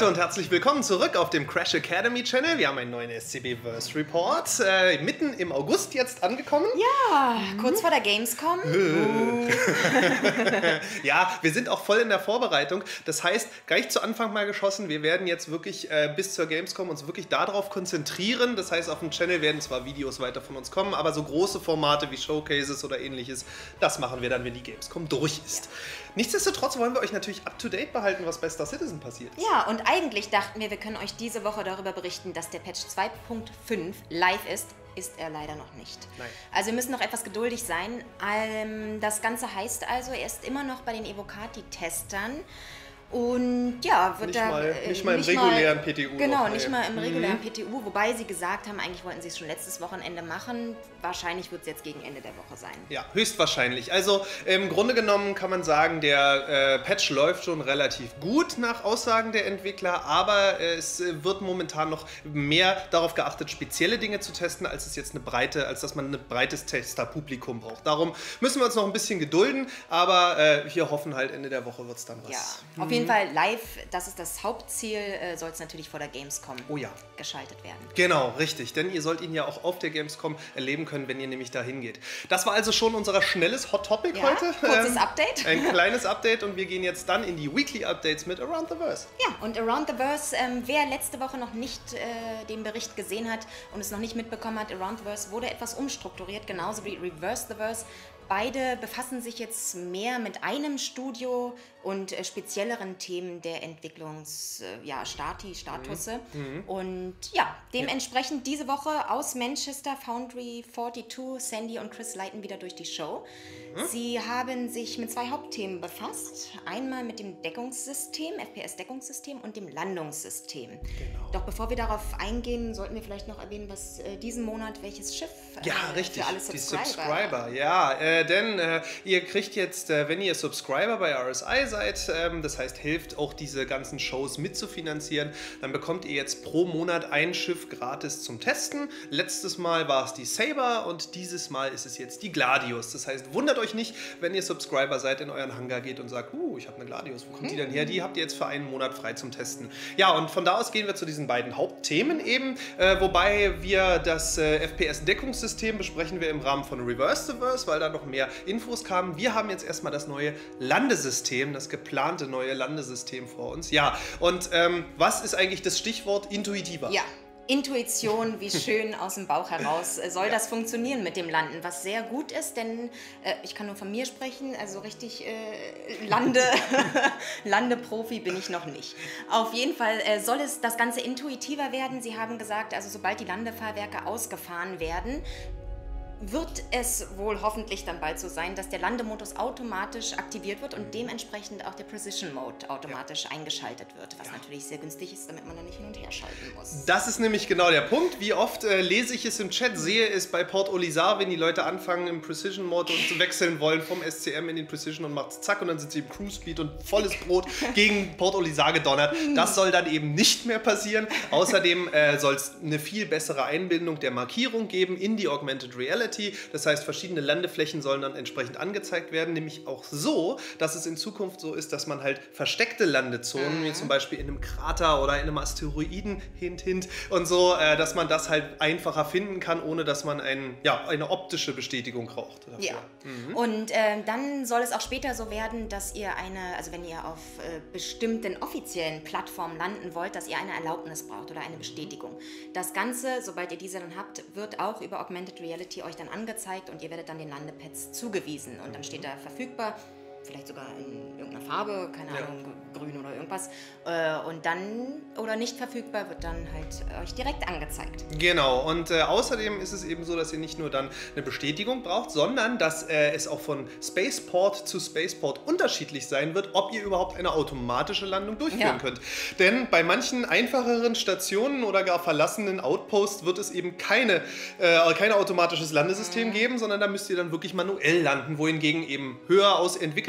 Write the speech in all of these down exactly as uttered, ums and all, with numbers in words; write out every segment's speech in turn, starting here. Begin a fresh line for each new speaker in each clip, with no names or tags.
Leute und herzlich willkommen zurück auf dem Crash Academy Channel. Wir haben einen neuen S C B-Verse Report, äh, mitten im August jetzt angekommen.
Ja, mhm. kurz vor der Gamescom.
Uh. Ja, wir sind auch voll in der Vorbereitung. Das heißt, gleich zu Anfang mal geschossen, wir werden jetzt wirklich äh, bis zur Gamescom uns wirklich darauf konzentrieren. Das heißt, auf dem Channel werden zwar Videos weiter von uns kommen, aber so große Formate wie Showcases oder ähnliches, das machen wir dann, wenn die Gamescom durch ist. Ja. Nichtsdestotrotz wollen wir euch natürlich up-to-date behalten, was bei Star Citizen passiert ist.
Ja, und eigentlich dachten wir, wir können euch diese Woche darüber berichten, dass der Patch zwei Punkt fünf live ist. Ist er leider noch nicht.
Nein.
Also wir müssen noch etwas geduldig sein. Ähm, das Ganze heißt also, er ist immer noch bei den Evocati-Testern. Und ja, wird
nicht
da...
Mal,
äh,
nicht mal im
nicht
regulären
mal,
P T U.
Genau,
noch,
nicht
nee.
mal im regulären
mhm.
P T U, wobei sie gesagt haben, eigentlich wollten sie es schon letztes Wochenende machen. Wahrscheinlich wird es jetzt gegen Ende der Woche sein.
Ja, höchstwahrscheinlich. Also im Grunde genommen kann man sagen, der äh, Patch läuft schon relativ gut nach Aussagen der Entwickler, aber äh, es wird momentan noch mehr darauf geachtet, spezielle Dinge zu testen, als es jetzt eine breite, als dass man ein breites Testerpublikum braucht. Darum müssen wir uns noch ein bisschen gedulden, aber äh, wir hoffen halt, Ende der Woche wird es dann was.
Ja,
mhm.
auf jeden Fall live. Das ist das Hauptziel, äh, soll es natürlich vor der Gamescom
oh ja.
geschaltet werden.
Genau, richtig, denn ihr sollt ihn ja auch auf der Gamescom erleben können, wenn ihr nämlich dahin geht. Das war also schon unser schnelles Hot Topic
ja,
heute.
Kurzes
ähm,
Update.
Ein kleines Update und wir gehen jetzt dann in die Weekly Updates mit Around the Verse.
Ja, und Around the Verse, ähm, wer letzte Woche noch nicht äh, den Bericht gesehen hat und es noch nicht mitbekommen hat, Around the Verse wurde etwas umstrukturiert, genauso wie Reverse the Verse. Beide befassen sich jetzt mehr mit einem Studio und äh, spezielleren Themen der Entwicklungs, äh, ja, Stati, Statusse. Mhm. Und ja, dementsprechend diese Woche aus Manchester Foundry zweiundvierzig, Sandy und Chris leiten wieder durch die Show. Mhm. Sie haben sich mit zwei Hauptthemen befasst. Einmal mit dem Deckungssystem, F P S-Deckungssystem und dem Landungssystem.
Genau.
Doch bevor wir darauf eingehen, sollten wir vielleicht noch erwähnen, was äh, diesen Monat welches Schiff äh,
ja, richtig.
für alle Subscriber.
Die Subscriber, ja. Äh, denn äh, ihr kriegt jetzt, äh, wenn ihr Subscriber bei R S I seid, ähm, das heißt, hilft auch diese ganzen Shows mitzufinanzieren, dann bekommt ihr jetzt pro Monat ein Schiff gratis zum Testen. Letztes Mal war es die Saber und dieses Mal ist es jetzt die Gladius. Das heißt, wundert euch nicht, wenn ihr Subscriber seid, in euren Hangar geht und sagt, uh, ich habe eine Gladius, wo kommt die denn her? Die habt ihr jetzt für einen Monat frei zum Testen. Ja, und von da aus gehen wir zu diesen beiden Hauptthemen eben, äh, wobei wir das äh, F P S-Deckungssystem besprechen wir im Rahmen von Reverse the Verse, weil da noch mehr Infos kamen. Wir haben jetzt erstmal das neue Landesystem, das geplante neue Landesystem vor uns. Ja, und ähm, was ist eigentlich das Stichwort intuitiver?
Ja. Intuition, wie schön aus dem Bauch heraus soll ja. das funktionieren mit dem Landen, was sehr gut ist, denn äh, ich kann nur von mir sprechen, also richtig äh, Lande, Landeprofi bin ich noch nicht. Auf jeden Fall äh, soll es das Ganze intuitiver werden. Sie haben gesagt, also sobald die Landefahrwerke ausgefahren werden, wird es wohl hoffentlich dann bald so sein, dass der Landemodus automatisch aktiviert wird und dementsprechend auch der Precision Mode automatisch ja. eingeschaltet wird, was ja. natürlich sehr günstig ist, damit man dann nicht hin und her schalten muss.
Das ist nämlich genau der Punkt. Wie oft äh, lese ich es im Chat, sehe es bei Port Olisar, wenn die Leute anfangen im Precision Mode und wechseln wollen vom S C M in den Precision und macht zack und dann sind sie im Cruise Speed und volles Brot gegen Port Olisar gedonnert. Das soll dann eben nicht mehr passieren. Außerdem äh, soll es eine viel bessere Einbindung der Markierung geben in die Augmented Reality. Das heißt, verschiedene Landeflächen sollen dann entsprechend angezeigt werden, nämlich auch so, dass es in Zukunft so ist, dass man halt versteckte Landezonen, mhm. wie zum Beispiel in einem Krater oder in einem Asteroiden, hint, hint, und so, äh, dass man das halt einfacher finden kann, ohne dass man ein, ja, eine optische Bestätigung braucht. Dafür.
Ja,
mhm.
und äh, dann soll es auch später so werden, dass ihr eine, also wenn ihr auf äh, bestimmten offiziellen Plattformen landen wollt, dass ihr eine Erlaubnis braucht oder eine Bestätigung. Das Ganze, sobald ihr diese dann habt, wird auch über Augmented Reality euch dann angezeigt und ihr werdet dann den Landepads zugewiesen und dann steht da verfügbar, vielleicht sogar in irgendeiner Farbe, keine
ja.
Ahnung, grün oder irgendwas. Und dann, oder nicht verfügbar, wird dann halt euch direkt angezeigt.
Genau, und äh, außerdem ist es eben so, dass ihr nicht nur dann eine Bestätigung braucht, sondern dass äh, es auch von Spaceport zu Spaceport unterschiedlich sein wird, ob ihr überhaupt eine automatische Landung durchführen ja. könnt. Denn bei manchen einfacheren Stationen oder gar verlassenen Outposts wird es eben keine, äh, kein automatisches Landesystem mhm. geben, sondern da müsst ihr dann wirklich manuell landen, wohingegen eben höher aus entwickelt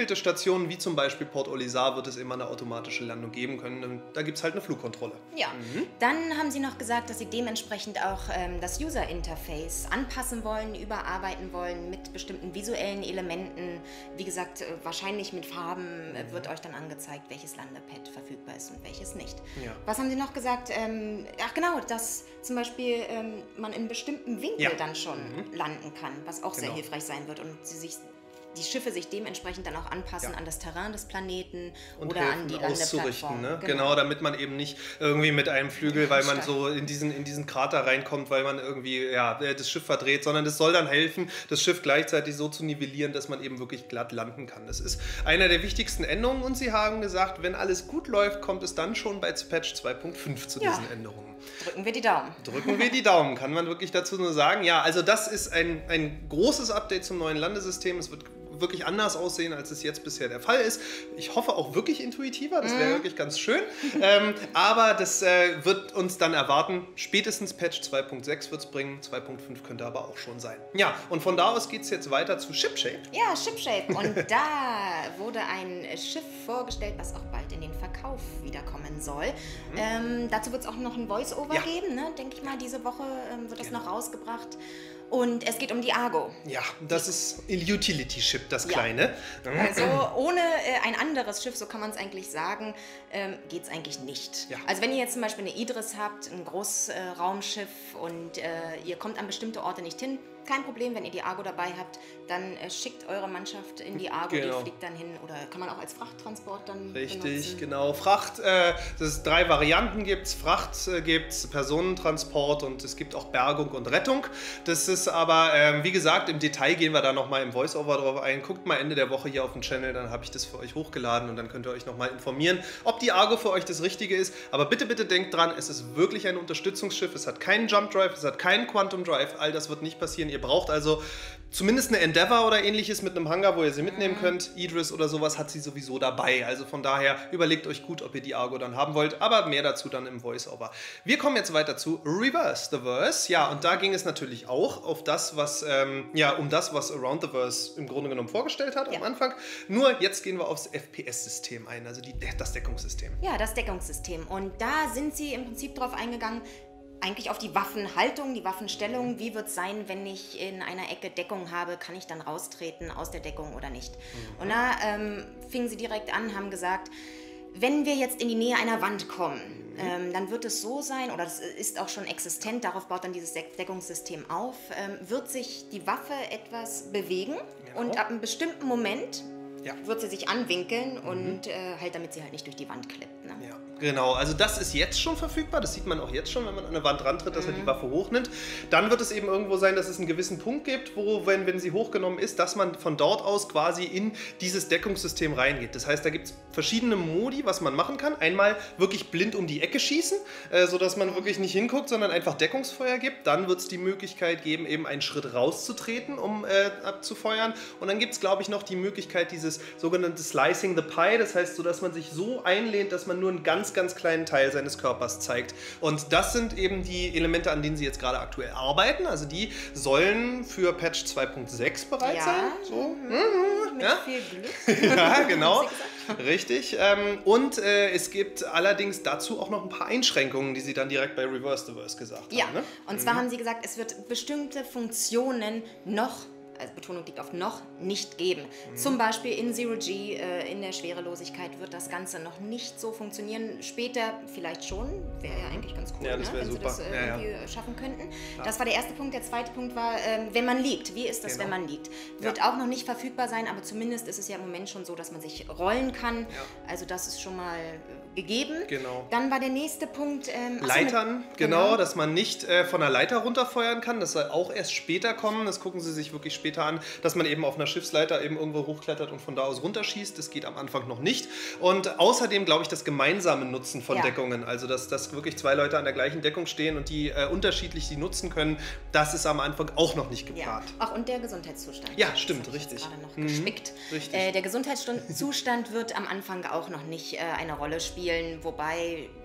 entwickelte Stationen, wie zum Beispiel Port Olisar, wird es immer eine automatische Landung geben können. Und da gibt es halt eine Flugkontrolle.
Ja, mhm. Dann haben sie noch gesagt, dass sie dementsprechend auch ähm, das User-Interface anpassen wollen, überarbeiten wollen mit bestimmten visuellen Elementen. Wie gesagt, äh, wahrscheinlich mit Farben äh, wird euch dann angezeigt, welches Landepad verfügbar ist und welches nicht. Ja. Was haben sie noch gesagt? Ähm, ach genau, dass zum Beispiel ähm, man in bestimmten Winkel ja. dann schon mhm. landen kann, was auch genau. sehr hilfreich sein wird und sie sich die Schiffe sich dementsprechend dann auch anpassen ja. an das Terrain des Planeten und oder an die Landeplattform.
Ne? Genau. genau, damit man eben nicht irgendwie mit einem Flügel, weil man so in diesen, in diesen Krater reinkommt, weil man irgendwie ja, das Schiff verdreht, sondern das soll dann helfen, das Schiff gleichzeitig so zu nivellieren, dass man eben wirklich glatt landen kann. Das ist einer der wichtigsten Änderungen und sie haben gesagt, wenn alles gut läuft, kommt es dann schon bei Patch zwei Punkt fünf zu ja. diesen Änderungen.
Drücken wir die Daumen.
Drücken wir die Daumen, kann man wirklich dazu nur sagen. Ja, also das ist ein, ein großes Update zum neuen Landesystem. Es wird wirklich anders aussehen, als es jetzt bisher der Fall ist. Ich hoffe auch wirklich intuitiver, das wäre mm. wirklich ganz schön. ähm, aber das äh, wird uns dann erwarten. Spätestens Patch zwei Punkt sechs wird es bringen, zwei Punkt fünf könnte aber auch schon sein. Ja, und von da aus geht es jetzt weiter zu Shipshape.
Ja, Shipshape. Und da wurde ein Schiff vorgestellt, was auch bald in den Verkauf wiederkommen soll. Mhm. Ähm, dazu wird es auch noch ein Voice-Over ja. geben, ne? Denke ich mal. Diese Woche ähm, wird das genau. noch rausgebracht. Und es geht um die Argo.
Ja, das ist Utility-Ship, das kleine.
Ja. Also ohne äh, ein anderes Schiff, so kann man es eigentlich sagen, ähm, geht es eigentlich nicht. Ja. Also wenn ihr jetzt zum Beispiel eine Idris habt, ein Großraumschiff äh, und äh, ihr kommt an bestimmte Orte nicht hin, kein Problem, wenn ihr die Argo dabei habt, dann äh, schickt eure Mannschaft in die Argo, genau. die fliegt dann hin oder kann man auch als Frachttransport dann
Richtig,
benutzen.
genau. Fracht, äh, das ist drei Varianten gibt es. Fracht äh, gibt es, Personentransport und es gibt auch Bergung und Rettung. Das ist aber, äh, wie gesagt, im Detail gehen wir da nochmal im Voice-Over drauf ein. Guckt mal Ende der Woche hier auf dem Channel, dann habe ich das für euch hochgeladen und dann könnt ihr euch nochmal informieren, ob die Argo für euch das Richtige ist. Aber bitte, bitte denkt dran, es ist wirklich ein Unterstützungsschiff. Es hat keinen Jump Drive, es hat keinen Quantum Drive. All das wird nicht passieren. Ihr braucht also zumindest eine Endeavour oder ähnliches mit einem Hangar, wo ihr sie mitnehmen könnt. Idris oder sowas hat sie sowieso dabei. Also von daher überlegt euch gut, ob ihr die Argo dann haben wollt. Aber mehr dazu dann im Voice-Over. Wir kommen jetzt weiter zu Reverse the Verse. Ja, und da ging es natürlich auch auf das, was, ähm, ja, um das, was Around the Verse im Grunde genommen vorgestellt hat ja. am Anfang. Nur jetzt gehen wir aufs F P S-System ein, also die, das Deckungssystem.
Ja, das Deckungssystem. Und da sind sie im Prinzip drauf eingegangen, eigentlich auf die Waffenhaltung, die Waffenstellung. Wie wird es sein, wenn ich in einer Ecke Deckung habe, kann ich dann raustreten aus der Deckung oder nicht? Mhm. Und da ähm, fingen sie direkt an, haben gesagt, wenn wir jetzt in die Nähe einer Wand kommen, mhm. ähm, dann wird es so sein, oder das ist auch schon existent, darauf baut dann dieses Deckungssystem auf, ähm, wird sich die Waffe etwas bewegen ja. und ab einem bestimmten Moment ja. wird sie sich anwinkeln mhm. und äh, halt, damit sie halt nicht durch die Wand klippt. Ne?
Ja. Genau, also das ist jetzt schon verfügbar, das sieht man auch jetzt schon, wenn man an eine Wand rantritt, dass mhm. er die Waffe hochnimmt. Dann wird es eben irgendwo sein, dass es einen gewissen Punkt gibt, wo, wenn, wenn sie hochgenommen ist, dass man von dort aus quasi in dieses Deckungssystem reingeht. Das heißt, da gibt es verschiedene Modi, was man machen kann. Einmal wirklich blind um die Ecke schießen, äh, sodass man wirklich nicht hinguckt, sondern einfach Deckungsfeuer gibt. Dann wird es die Möglichkeit geben, eben einen Schritt rauszutreten, um äh, abzufeuern. Und dann gibt es, glaube ich, noch die Möglichkeit, dieses sogenannte Slicing the Pie, das heißt, so dass man sich so einlehnt, dass man nur einen ganz ganz kleinen Teil seines Körpers zeigt. Und das sind eben die Elemente, an denen sie jetzt gerade aktuell arbeiten. Also die sollen für Patch zwei Punkt sechs bereit
ja.
sein. So.
Mhm. Mit
ja?
viel Glück.
Ja, genau. Richtig. Und äh, es gibt allerdings dazu auch noch ein paar Einschränkungen, die sie dann direkt bei Reverse the Verse gesagt
ja.
haben. Ne?
Und zwar mhm. haben sie gesagt, es wird bestimmte Funktionen noch, also Betonung liegt auf noch, nicht geben. Mhm. Zum Beispiel in Zero G, äh, in der Schwerelosigkeit, wird das Ganze noch nicht so funktionieren. Später vielleicht schon, wäre ja eigentlich ganz cool,
ja, das
ne? wenn
super.
sie das äh,
ja,
irgendwie
ja.
schaffen könnten.
Ja.
Das war der erste Punkt. Der zweite Punkt war, äh, wenn man liegt. Wie ist das, genau. wenn man liegt? Wird ja. auch noch nicht verfügbar sein, aber zumindest ist es ja im Moment schon so, dass man sich rollen kann. Ja. Also das ist schon mal äh, gegeben.
Genau.
Dann war der nächste Punkt... Ähm,
Leitern, mit, genau, genau, dass man nicht äh, von der Leiter runterfeuern kann. Das soll auch erst später kommen. Das gucken Sie sich wirklich später an, dass man eben auf einer Schiffsleiter eben irgendwo hochklettert und von da aus runterschießt. Das geht am Anfang noch nicht. Und außerdem glaube ich das gemeinsame Nutzen von ja. Deckungen, also dass, dass wirklich zwei Leute an der gleichen Deckung stehen und die äh, unterschiedlich die nutzen können, das ist am Anfang auch noch nicht geplant.
Ja. Ach, und der Gesundheitszustand.
Ja, stimmt, das richtig.
gerade noch gespickt.
Mhm, richtig.
Äh, der Gesundheitszustand wird am Anfang auch noch nicht äh, eine Rolle spielen, wobei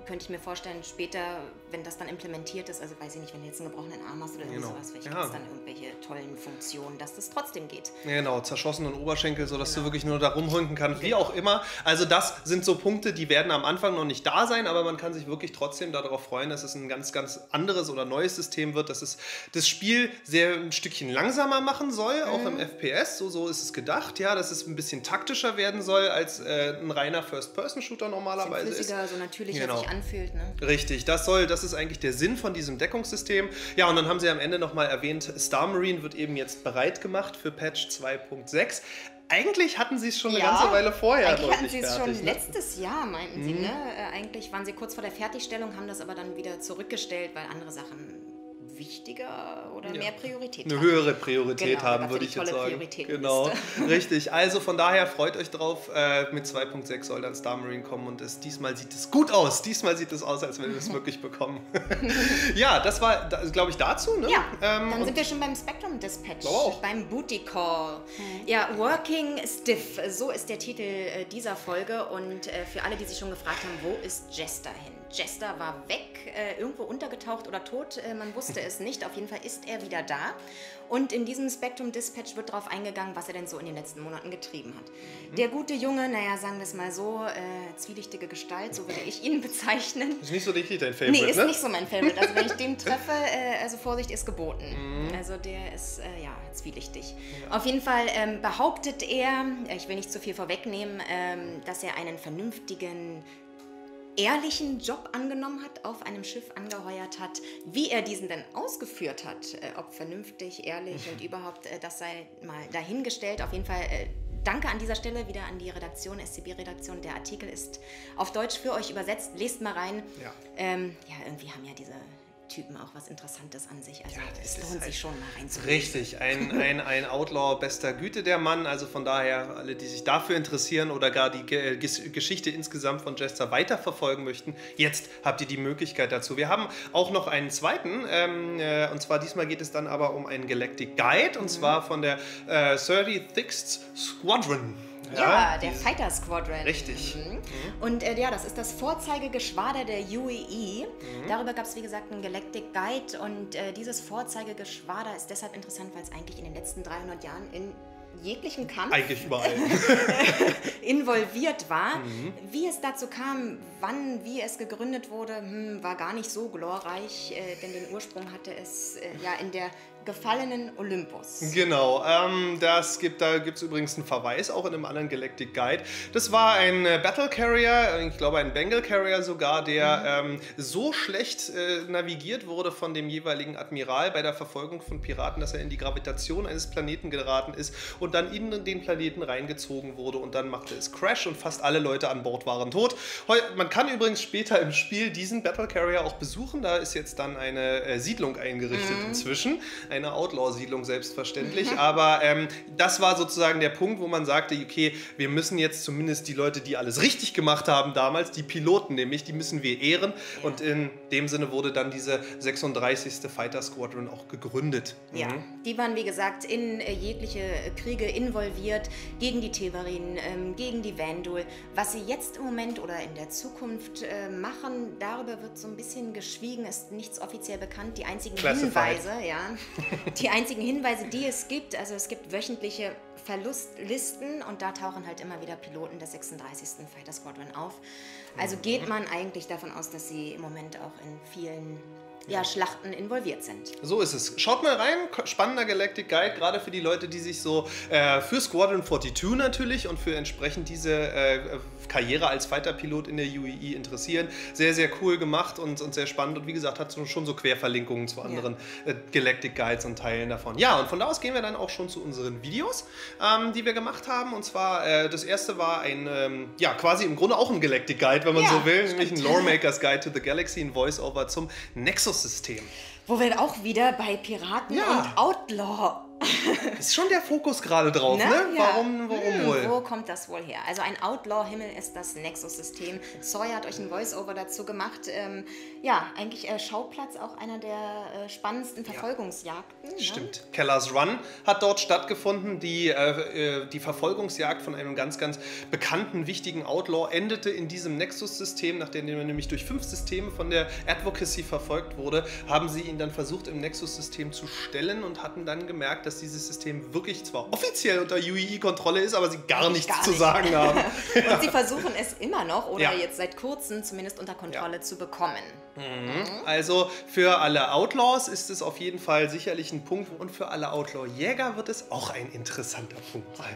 könnte ich mir vorstellen, später, wenn das dann implementiert ist, also weiß ich nicht, wenn du jetzt einen gebrochenen Arm hast oder
genau.
sowas, vielleicht
ja.
gibt es dann irgendwelche tollen Funktionen, dass das trotzdem geht.
Genau, zerschossenen Oberschenkel, sodass
genau.
du wirklich nur da rumhunken kannst, wie auch immer. Also das sind so Punkte, die werden am Anfang noch nicht da sein, aber man kann sich wirklich trotzdem darauf freuen, dass es ein ganz, ganz anderes oder neues System wird, dass es das Spiel sehr ein Stückchen langsamer machen soll, auch mhm. im F P S, so, so ist es gedacht, ja, dass es ein bisschen taktischer werden soll, als äh, ein reiner First-Person-Shooter normalerweise ist.
So natürlicher
genau.
sich anfühlt. Ne?
Richtig, das soll, das ist eigentlich der Sinn von diesem Deckungssystem. Ja, und dann haben sie am Ende nochmal erwähnt, Star Marine wird eben jetzt bereit gemacht für Patch zwei Punkt sechs. Eigentlich hatten sie es schon eine
ja,
ganze Weile vorher.
Eigentlich hatten sie es
fertig,
schon
ne?
letztes Jahr, meinten mhm. sie. Ne? Äh, eigentlich waren sie kurz vor der Fertigstellung, haben das aber dann wieder zurückgestellt, weil andere Sachen wichtiger oder ja. mehr Priorität
Eine
haben.
höhere Priorität
genau,
haben, würde ich jetzt sagen. Genau,
Liste.
Richtig. Also von daher freut euch drauf. Äh, mit zwei Punkt sechs soll dann Star Marine kommen und es, diesmal sieht es gut aus. Diesmal sieht es aus, als wenn wir es wirklich bekommen. Ja, das war, glaube ich, dazu. Ne?
Ja,
ähm,
dann sind wir schon beim Spectrum Dispatch,
auch.
beim Booty Call. Mhm. Ja, Working Stiff, so ist der Titel äh, dieser Folge. Und äh, für alle, die sich schon gefragt haben, wo ist Jester hin? Jester war weg, äh, irgendwo untergetaucht oder tot, äh, man wusste es nicht. Auf jeden Fall ist er wieder da. Und in diesem Spectrum Dispatch wird darauf eingegangen, was er denn so in den letzten Monaten getrieben hat. Mhm. Der gute Junge, naja, sagen wir es mal so, äh, zwielichtige Gestalt, so würde ich ihn bezeichnen.
Ist nicht so richtig dein Favorite,
Nee, ist
ne?
nicht so mein Favorite. Also wenn ich den treffe, äh, also Vorsicht ist geboten. Mhm. Also der ist, äh, ja, zwielichtig. Ja. Auf jeden Fall ähm, behauptet er, ich will nicht zu viel vorwegnehmen, ähm, dass er einen vernünftigen, ehrlichen Job angenommen hat, auf einem Schiff angeheuert hat. Wie er diesen denn ausgeführt hat, äh, ob vernünftig, ehrlich und überhaupt, äh, das sei mal dahingestellt. Auf jeden Fall äh, danke an dieser Stelle wieder an die Redaktion, S C B-Redaktion. Der Artikel ist auf Deutsch für euch übersetzt. Lest mal rein. Ja, ähm, ja irgendwie haben ja diese Typen auch was Interessantes an sich. Also ja, es lohnt sich schon mal reinzulesen.
Richtig, ein, ein, ein Outlaw bester Güte, der Mann. Also von daher, alle, die sich dafür interessieren oder gar die Ge Geschichte insgesamt von Jester weiterverfolgen möchten, jetzt habt ihr die Möglichkeit dazu. Wir haben auch noch einen zweiten, ähm, äh, und zwar diesmal geht es dann aber um einen Galactic Guide, und mhm. zwar von der äh, thirty-sixth Squadron.
Ja, ja, der Fighter Squadron.
Richtig. Mhm.
Mhm. Und äh, ja, das ist das Vorzeigegeschwader der U A E. Mhm. Darüber gab es, wie gesagt, einen Galactic Guide. Und äh, dieses Vorzeigegeschwader ist deshalb interessant, weil es eigentlich in den letzten dreihundert Jahren in jeglichen Kampf
eigentlich überall
involviert war. Mhm. Wie es dazu kam, wann, wie es gegründet wurde, hm, war gar nicht so glorreich, äh, denn den Ursprung hatte es äh, ja in der gefallenen Olympus.
Genau, ähm, das gibt, da gibt es übrigens einen Verweis auch in einem anderen Galactic Guide. Das war ein äh, Battle Carrier, ich glaube ein Bengal Carrier sogar, der mhm. ähm, so schlecht äh, navigiert wurde von dem jeweiligen Admiral bei der Verfolgung von Piraten, dass er in die Gravitation eines Planeten geraten ist und dann in den Planeten reingezogen wurde, und dann machte es Crash und fast alle Leute an Bord waren tot. Heu Man kann übrigens später im Spiel diesen Battle Carrier auch besuchen, da ist jetzt dann eine äh, Siedlung eingerichtet mhm. inzwischen. Eine Outlaw-Siedlung selbstverständlich, mhm. aber ähm, das war sozusagen der Punkt, wo man sagte, okay, wir müssen jetzt zumindest die Leute, die alles richtig gemacht haben damals, die Piloten nämlich, die müssen wir ehren, ja. und in dem Sinne wurde dann diese sechsunddreißigste Fighter Squadron auch gegründet.
Ja, mhm. die waren wie gesagt in äh, jegliche Kriege involviert, gegen die Tevarin, ähm, gegen die Vandul. Was sie jetzt im Moment oder in der Zukunft äh, machen, darüber wird so ein bisschen geschwiegen, ist nichts offiziell bekannt. Die einzigen
Classified.
Hinweise, ja, die einzigen Hinweise, die es gibt, also es gibt wöchentliche Verlustlisten und da tauchen halt immer wieder Piloten der sechsunddreißigsten Fighter Squadron auf. Also geht man eigentlich davon aus, dass sie im Moment auch in vielen ja, Schlachten involviert sind.
So ist es. Schaut mal rein, spannender Galactic Guide, gerade für die Leute, die sich so äh, für Squadron zweiundvierzig natürlich und für entsprechend diese äh, Karriere als Fighter-Pilot in der U A E interessieren. Sehr, sehr cool gemacht und, und sehr spannend, und wie gesagt, hat so, schon so Querverlinkungen zu anderen ja. äh, Galactic Guides und Teilen davon. Ja, und von da aus gehen wir dann auch schon zu unseren Videos, ähm, die wir gemacht haben, und zwar äh, das erste war ein, ähm, ja, quasi im Grunde auch ein Galactic Guide, wenn man
ja,
so will,
stimmt.
nämlich ein Loremakers Guide to the Galaxy, ein Voice-Over zum Nexus System.
Wo wir auch wieder bei Piraten
ja.
und Outlaw
Ist schon der Fokus gerade drauf, ne? ne?
Ja.
Warum, warum
hm,
wohl?
Wo kommt das wohl her? Also ein Outlaw-Himmel ist das Nexus-System. Sawyer hat euch ein Voice-Over dazu gemacht. Ähm, ja, eigentlich äh, Schauplatz auch einer der äh, spannendsten Verfolgungsjagden. Ja.
Stimmt. Ne? Keller's Run hat dort stattgefunden. Die, äh, die Verfolgungsjagd von einem ganz, ganz bekannten, wichtigen Outlaw endete in diesem Nexus-System. Nachdem er nämlich durch fünf Systeme von der Advocacy verfolgt wurde, haben sie ihn dann versucht, im Nexus-System zu stellen und hatten dann gemerkt, dass dieses System wirklich zwar offiziell unter U E E-Kontrolle ist, aber sie gar nichts gar nicht. zu sagen haben.
Und sie versuchen es immer noch oder
ja.
jetzt seit kurzem zumindest unter Kontrolle ja. zu bekommen.
Mhm. Also für alle Outlaws ist es auf jeden Fall sicherlich ein Punkt und für alle Outlaw-Jäger wird es auch ein interessanter Punkt sein.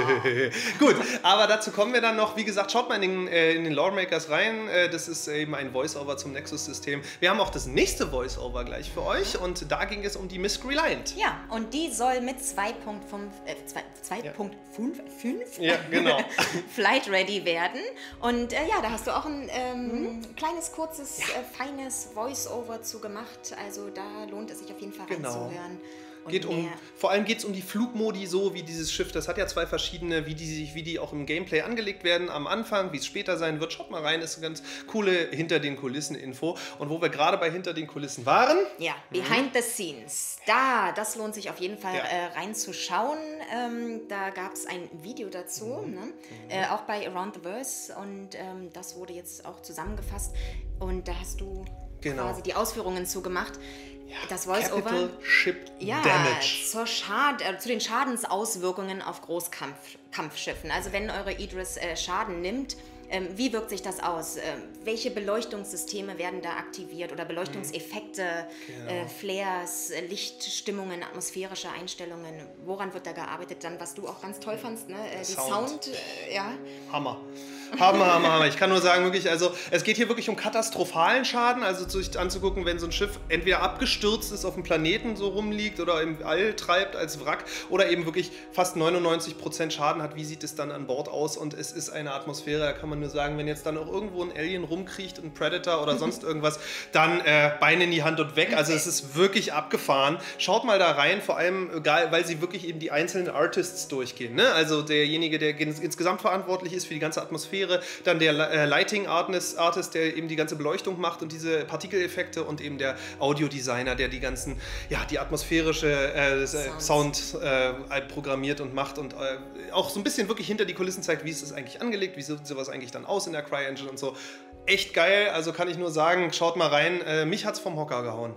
Gut, aber dazu kommen wir dann noch. Wie gesagt, schaut mal in den, äh, in den Loremakers rein. Äh, das ist eben ein Voice-Over zum Nexus-System. Wir haben auch das nächste Voice-Over gleich für euch und da ging es um die Miss Reliant.
Ja, und die soll mit zwei Punkt fünf äh, zwei Punkt fünf
ja. ja, genau.
Flight Ready werden. Und äh, ja, da hast du auch ein ähm, mhm. kleines, kurzes, ja. äh, feines Voice-Over zu gemacht. Also da lohnt es sich auf jeden Fall
genau.
reinzuhören.
Geht um, vor allem geht es um die Flugmodi, so wie dieses Schiff. Das hat ja zwei verschiedene, wie die, sich, wie die auch im Gameplay angelegt werden am Anfang, wie es später sein wird. Schaut mal rein, ist eine ganz coole hinter den Kulissen-Info. Und wo wir gerade bei hinter den Kulissen waren.
Ja, Behind mhm. the Scenes. Da, das lohnt sich auf jeden Fall ja. äh, reinzuschauen. Ähm, da gab es ein Video dazu, mhm. ne? mhm. Äh, auch bei Around the Verse. Und ähm, das wurde jetzt auch zusammengefasst. Und da hast du genau. quasi die Ausführungen zugemacht.
Ja,
das Voice-Over
Capital Ship
ja,
Damage.
Zur Schad äh, zu den Schadensauswirkungen auf Großkampfschiffen. Also wenn eure Idris äh, Schaden nimmt, ähm, wie wirkt sich das aus? Ähm, welche Beleuchtungssysteme werden da aktiviert oder Beleuchtungseffekte, genau. äh, Flares, äh, Lichtstimmungen, atmosphärische Einstellungen? Woran wird da gearbeitet? Dann, was du auch ganz toll fandst, ne? Äh, die Sound, Sound äh, ja.
Hammer. Hammer, Hammer, Hammer. Ich kann nur sagen, wirklich, also es geht hier wirklich um katastrophalen Schaden, also sich anzugucken, wenn so ein Schiff entweder abgestürzt ist, auf dem Planeten so rumliegt oder im All treibt als Wrack oder eben wirklich fast neunundneunzig Prozent Schaden hat. Wie sieht es dann an Bord aus? Und es ist eine Atmosphäre, da kann man nur sagen, wenn jetzt dann auch irgendwo ein Alien rumkriecht, ein Predator oder sonst irgendwas, dann äh, Beine in die Hand und weg. Also es ist wirklich abgefahren. Schaut mal da rein, vor allem, egal, weil sie wirklich eben die einzelnen Artists durchgehen. Ne? Also derjenige, der insgesamt verantwortlich ist für die ganze Atmosphäre, dann der äh, Lighting Artist, Artist, der eben die ganze Beleuchtung macht und diese Partikeleffekte und eben der Audiodesigner, der die ganzen, ja, die atmosphärische äh, Sound äh, programmiert und macht und äh, auch so ein bisschen wirklich hinter die Kulissen zeigt, wie ist das eigentlich angelegt, wie sieht sowas eigentlich dann aus in der CryEngine und so. Echt geil, also kann ich nur sagen, schaut mal rein, äh, mich hat's vom Hocker gehauen.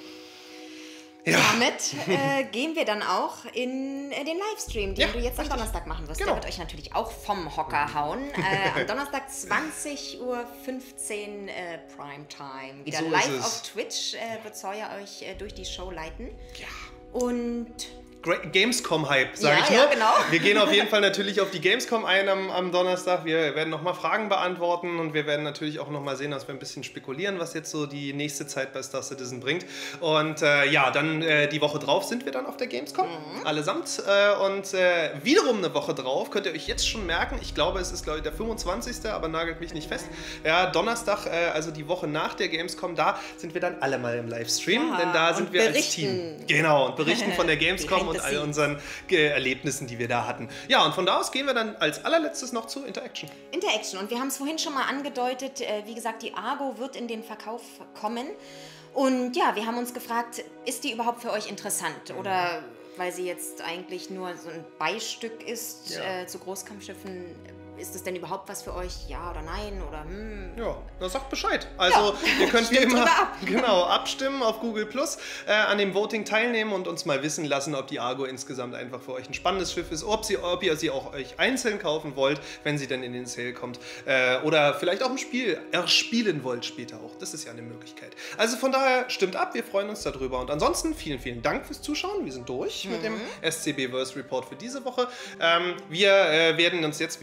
Ja. Damit äh, gehen wir dann auch in äh, den Livestream, den ja, du jetzt am Donnerstag machen wirst. Genau. Der wird euch natürlich auch vom Hocker hauen. Äh, am Donnerstag zwanzig Uhr fünfzehn äh, Primetime. Wieder so live auf Twitch äh, wird Sawyer euch äh, durch die Show leiten.
Ja.
Und
Gamescom-Hype, sage
ja,
ich nur.
Ja, genau.
Wir gehen auf jeden Fall natürlich auf die Gamescom ein am, am Donnerstag. Wir werden nochmal Fragen beantworten und wir werden natürlich auch nochmal sehen, dass wir ein bisschen spekulieren, was jetzt so die nächste Zeit bei Star Citizen bringt. Und äh, ja, dann äh, die Woche drauf sind wir dann auf der Gamescom, mhm. allesamt. Äh, und äh, wiederum eine Woche drauf, könnt ihr euch jetzt schon merken, ich glaube, es ist glaube ich der fünfundzwanzigste, aber nagelt mich nicht fest. Ja, Donnerstag, äh, also die Woche nach der Gamescom, da sind wir dann alle mal im Livestream, ja, denn da sind wir
berichten.
als Team. Genau, und berichten von der Gamescom und all unseren äh, Erlebnissen, die wir da hatten. Ja, und von da aus gehen wir dann als allerletztes noch zu Interaction.
Interaction. Und wir haben es vorhin schon mal angedeutet, äh, wie gesagt, die Argo wird in den Verkauf kommen. Und ja, wir haben uns gefragt, ist die überhaupt für euch interessant? Oder weil sie jetzt eigentlich nur so ein Beistück ist ja. äh, zu Großkampfschiffen, ist das denn überhaupt was für euch? Ja oder nein? Oder hm?
Ja, dann sagt Bescheid. Also ja. ihr könnt wie immer ab. Genau, abstimmen auf Google Plus, äh, an dem Voting teilnehmen und uns mal wissen lassen, ob die Argo insgesamt einfach für euch ein spannendes Schiff ist, ob, sie, ob ihr sie auch euch einzeln kaufen wollt, wenn sie dann in den Sale kommt. Äh, oder vielleicht auch im Spiel erspielen wollt später auch. Das ist ja eine Möglichkeit. Also von daher stimmt ab, wir freuen uns darüber. Und ansonsten vielen, vielen Dank fürs Zuschauen. Wir sind durch mhm. mit dem S C B Verse Report für diese Woche. Ähm, wir äh, werden uns jetzt, wie gesagt, weiter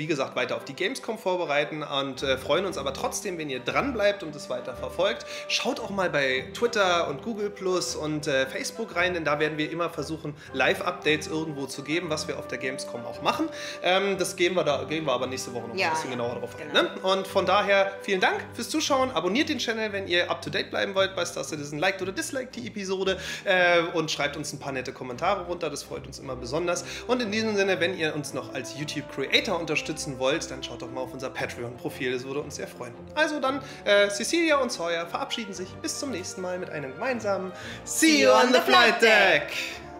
weiter auf die Gamescom vorbereiten und äh, freuen uns aber trotzdem, wenn ihr dran bleibt und es weiter verfolgt. Schaut auch mal bei Twitter und Google Plus und äh, Facebook rein, denn da werden wir immer versuchen, Live-Updates irgendwo zu geben, was wir auf der Gamescom auch machen. Ähm, das gehen wir, da, gehen wir aber nächste Woche noch ja, ein bisschen ja, genauer drauf ein. Genau. Ne? Und von daher vielen Dank fürs Zuschauen. Abonniert den Channel, wenn ihr up-to-date bleiben wollt bei Star Citizen. Liked oder disliked die Episode äh, und schreibt uns ein paar nette Kommentare runter. Das freut uns immer besonders. Und in diesem Sinne, wenn ihr uns noch als YouTube-Creator unterstützen wollt, dann schaut doch mal auf unser Patreon-Profil. Das würde uns sehr freuen. Also dann, äh, Cecilia und Sawyer verabschieden sich bis zum nächsten Mal mit einem gemeinsamen See you on the flight deck!